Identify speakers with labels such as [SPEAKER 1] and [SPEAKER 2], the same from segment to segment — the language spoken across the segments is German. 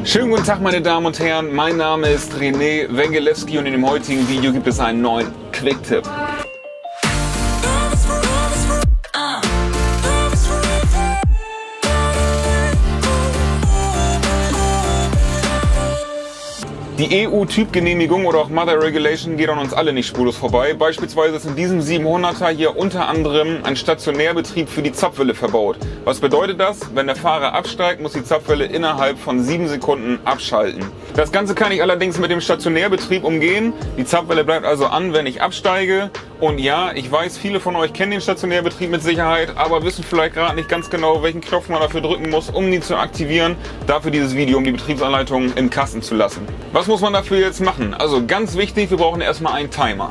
[SPEAKER 1] Schönen guten Tag meine Damen und Herren, mein Name ist René Wengelewski und in dem heutigen Video gibt es einen neuen Quick-Tipp. Die EU-Typgenehmigung oder auch Mother Regulation geht an uns alle nicht spurlos vorbei. Beispielsweise ist in diesem 700er hier unter anderem ein Stationärbetrieb für die Zapfwelle verbaut. Was bedeutet das? Wenn der Fahrer absteigt, muss die Zapfwelle innerhalb von 7 Sekunden abschalten. Das Ganze kann ich allerdings mit dem Stationärbetrieb umgehen. Die Zapfwelle bleibt also an, wenn ich absteige. Und ja, ich weiß, viele von euch kennen den Stationärbetrieb mit Sicherheit, aber wissen vielleicht gerade nicht ganz genau, welchen Knopf man dafür drücken muss, um ihn zu aktivieren. Dafür dieses Video, um die Betriebsanleitung im Kasten zu lassen. Was muss man dafür jetzt machen? Also ganz wichtig, wir brauchen erstmal einen Timer.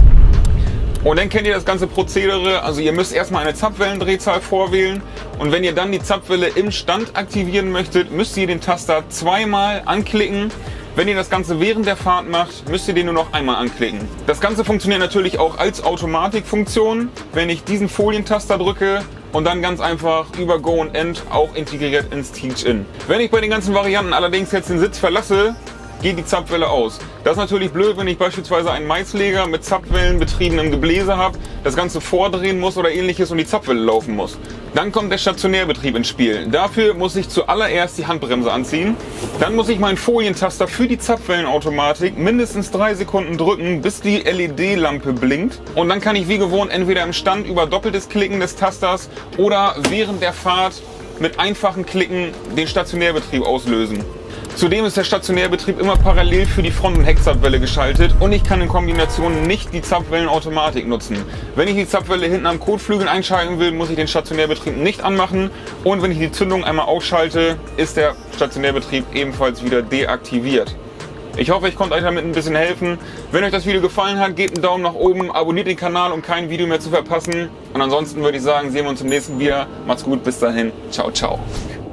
[SPEAKER 1] Und dann kennt ihr das ganze Prozedere, also ihr müsst erstmal eine Zapfwellendrehzahl vorwählen und wenn ihr dann die Zapfwelle im Stand aktivieren möchtet, müsst ihr den Taster zweimal anklicken. Wenn ihr das Ganze während der Fahrt macht, müsst ihr den nur noch einmal anklicken. Das Ganze funktioniert natürlich auch als Automatikfunktion, wenn ich diesen Folientaster drücke und dann ganz einfach über Go und End auch integriert ins Teach-In. Wenn ich bei den ganzen Varianten allerdings jetzt den Sitz verlasse, geht die Zapfwelle aus. Das ist natürlich blöd, wenn ich beispielsweise einen Maisleger mit Zapfwellen betriebenem Gebläse habe, das Ganze vordrehen muss oder ähnliches und die Zapfwelle laufen muss. Dann kommt der Stationärbetrieb ins Spiel. Dafür muss ich zuallererst die Handbremse anziehen. Dann muss ich meinen Folientaster für die Zapfwellenautomatik mindestens 3 Sekunden drücken, bis die LED-Lampe blinkt. Und dann kann ich wie gewohnt entweder im Stand über doppeltes Klicken des Tasters oder während der Fahrt mit einfachen Klicken den Stationärbetrieb auslösen. Zudem ist der Stationärbetrieb immer parallel für die Front- und Heckzapfwelle geschaltet und ich kann in Kombination nicht die Zapfwellenautomatik nutzen. Wenn ich die Zapfwelle hinten am Kotflügel einschalten will, muss ich den Stationärbetrieb nicht anmachen und wenn ich die Zündung einmal ausschalte, ist der Stationärbetrieb ebenfalls wieder deaktiviert. Ich hoffe, ich konnte euch damit ein bisschen helfen. Wenn euch das Video gefallen hat, gebt einen Daumen nach oben, abonniert den Kanal, um kein Video mehr zu verpassen. Und ansonsten würde ich sagen, sehen wir uns im nächsten Video. Macht's gut, bis dahin. Ciao, ciao.